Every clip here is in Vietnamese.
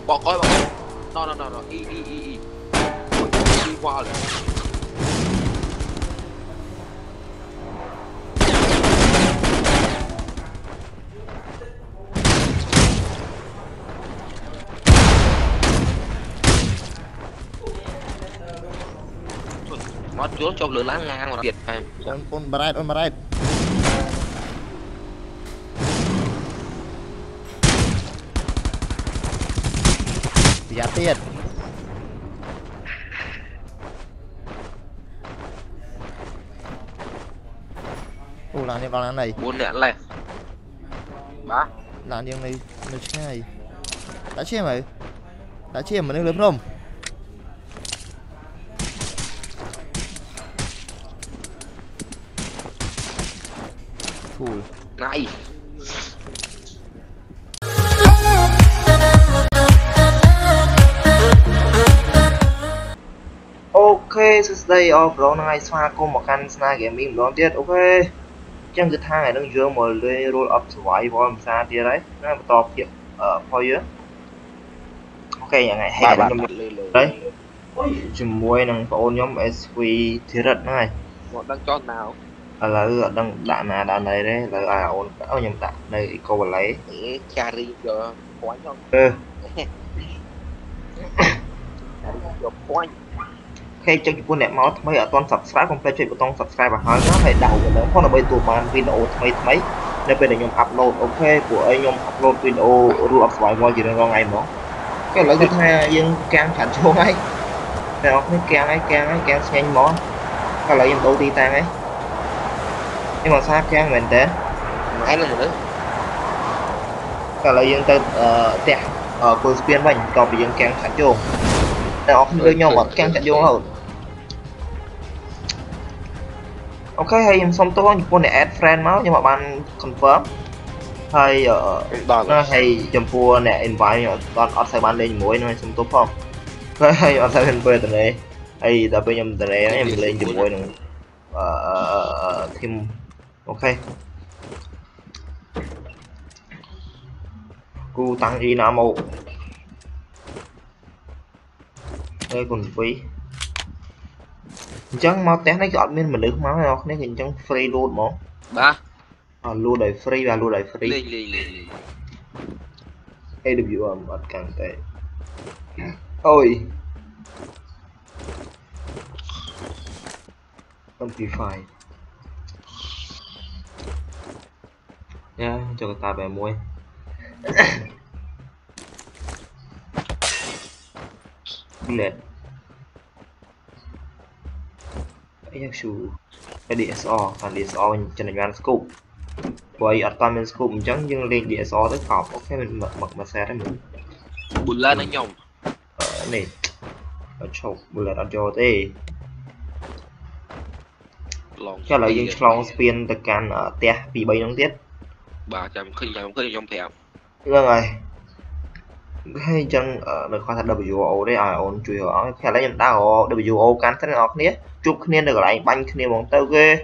bỏ coi no y qua rồi mất chúa cho lửa lá ngang rồi Việt em on right giá tiền làm đi vào này 4 nè này 3 làm đi này nó ngay đã chia mà nó lớn không này ok đây pro này xóa cô một căn sniper gaming đón tiết ok chẳng cái thang này đang dưa một lên roll up survival làm sao tiết đấy nó to kiện ở phôi á okอย่างไงให้กันnhóm đấy chùm muối năng ôn nhóm SV thì rất này một đang cho nào là đang đạn này đấy là ôn áo nhầm đạn đây cô vào lấy carry cho quán không khi cho quân đẹp máu mấy ở toàn subscribe không phải chuyện của toàn subscribe và hỏi nó phải đầu của nó không là bây tụi bạn video mấy nên bây giờ nhóm upload ok của anh nhóm upload video rule of survival gì đó ngày mà cái lợi thứ hai dân can thành số ấy nào cái can xanh mỏ cái lợi dân đầu ti tan ấy nhưng mà sao can mình thế máy lên nữa cái lợi dân tên tẹt ở cô spiên mình còn bị dân can thành vô nào không đưa nhau mà can thành vô hơn ok hay em xong tôi con này add friend máu nhưng mà bạn confirm hay nó hay chấm pua nè invite toàn ở sai ban lên muối nó xong tốt không hay ở sai bên bơi từ này hay ta bên em từ này em lên chấm muối nữa thêm ok cu tăng y nào màu đây còn phí chẳng mau té nó chọn bên mình được máu nào nó hình chẳng free luôn mà ba lưu đầy free và lưu đầy free lên AWM mất càng tệ ôi amplify nha cho người ta về muối lệ ấy chú cái DSO và DSO cho nên bạn scope vậy ở toàn mình scope chẳng nhưng lên DSO tới khảo ok mình mặc mà xe đấy mình bùn lên anh nhồng này ở chụp bùn lên ở chỗ thế cho là những long spin từ can ở te vì bay nóng tiết 300 khinh trong thèm vâng rồi hay chân ở được khoa thật WO đấy ổn chui ở khi lấy nhầm tao WO can thế nào nhé chụp kia được lại banh kia bọn tao ghê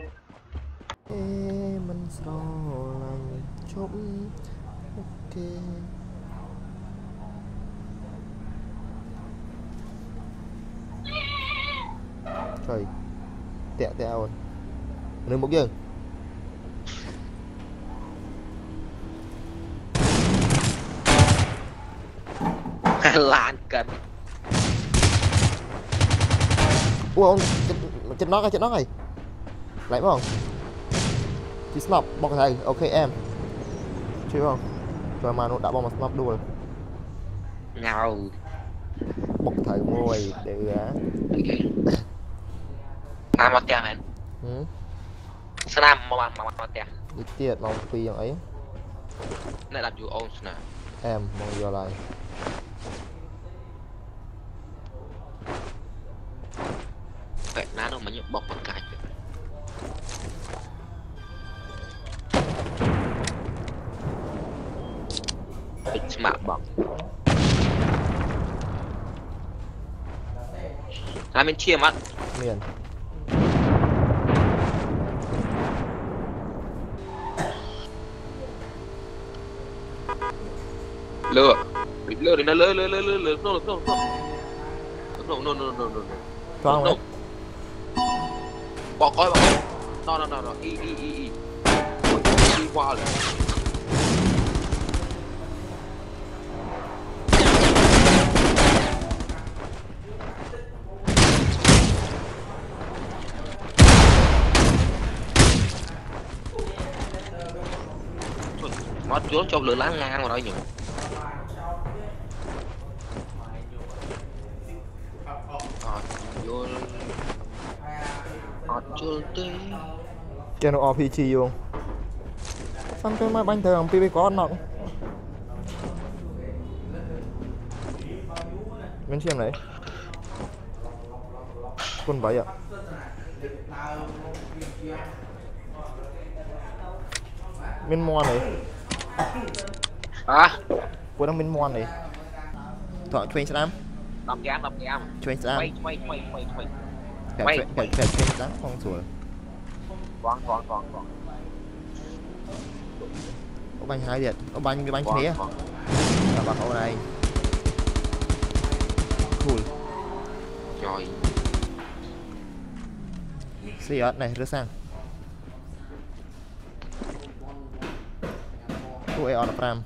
mình chụp ok trời tẹo rồi nên một dương lan cần ui ông chụp nó này lấy không chỉ snap bọc thầy ok em chưa không rồi mà nó đã bom mà snap đuôi nào bọc thầy môi để mất tiền anh Snap mà tiền đi tiệt lòng phiอย่างấy này làm dù ôn nè em mong vô lại vậy ná đâu mà nhậu bọc bằng cái smart bọc làm bên chia mắt miền lừa lơ đến lơ lơ lơ lơ lơ no no no no no no no Thoáng đấy. bỏ coi no no no no y đi qua rồi mất trốn trong lửa lá ngang vào đó nhỉ vô chưa tới Cho nó RPG vô. Xong cho mà bánh thường PB có nọng. Bên xem đấy. Con bấy ạ. Bên mon này. Cô đang bên mon này. Thọ chuyên sẵn. đập kem Chuyên sẵn. quay Phải chuyên sẵn không sủa. Con Có bánh hai điện. Có bánh cái bánh thế. Và bạc ở đây. Cool. Trời. Xì ớt này rớt sang. Cô ấy ở đập ram.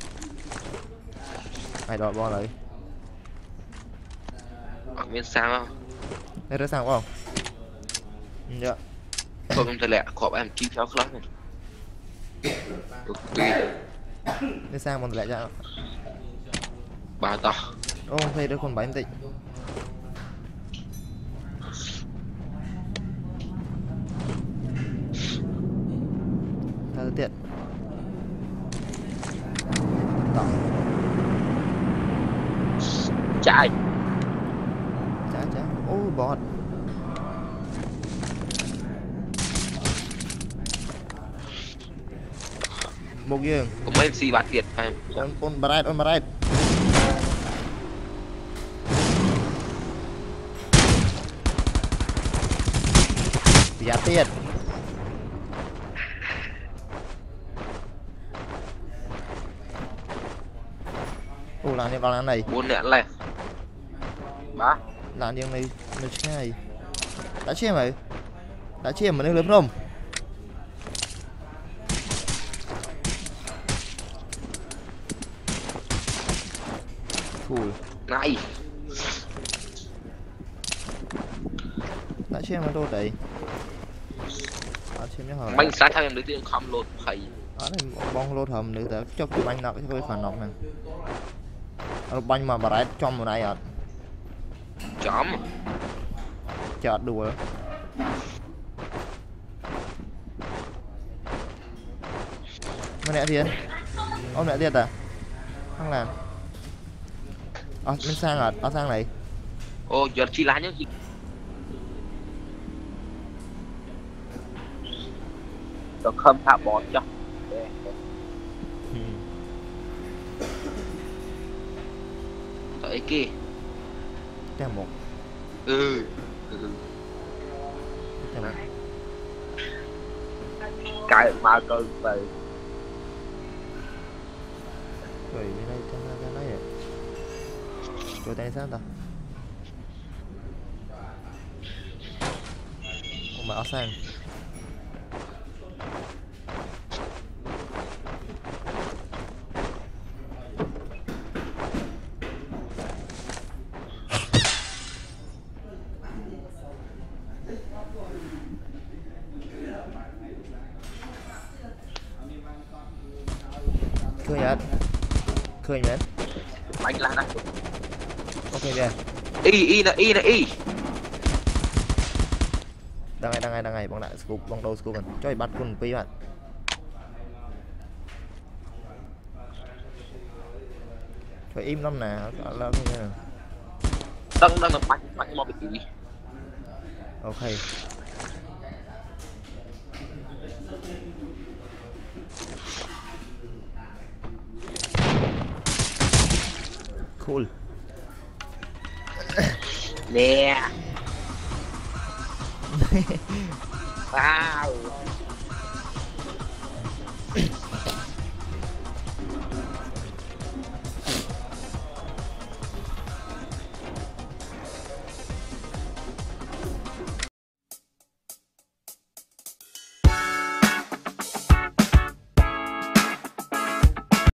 Ai đọt bò lại. Ở bên sao không? Đây rớt sang không? Dạ. Thôi không thể lẹ khổ em chi phí lắm này. Đây sang một lại ra. Bà to. Ô, thấy đứa con bánh tịnh. Ta tiện. Chạy. Chá. Ô, bọt. Một giường. Có mấy MC bạt thiệt phải không? On bà right. Giá tiền. Ồ, làm đi vào làm này. 4 nẹn này. 3. Làm đi này nó chứ này. Đã chia mày. Đã chia mà nó lớn không? Cool. Này. Đã chia mà đâu đấy. Đã chia nhớ hả? Bánh sáng theo em lấy tiền không lột thầy. Đó này bong lô thầm nữa ta cho cái bánh nọ cái khoản nọc này. Bánh mà bà rái trong một này à. Chóm. Chợt đùa. Mà nẹ tiền. Ô nẹ tiền à? Không làm. Bên sang à? Ở sang này. Ô giờ chi lá nhá chị. Tôi không thả bọt cho. Tới kia. Cái một. Cái một. Cái mà cơ về. Rồi bên đây cho nó này. Rồi tay sao ta? Ông bảo sang. Khơi nhá. Bánh lá này. Ok kìa. Y. Đang ngày bóng lại scoop bóng đầu scoop mình cho bắt quân pi bạn. Phải im lắm nè, là cái này. Đang là bánh mò bị gì? Ok. Cool. Nè. Wow.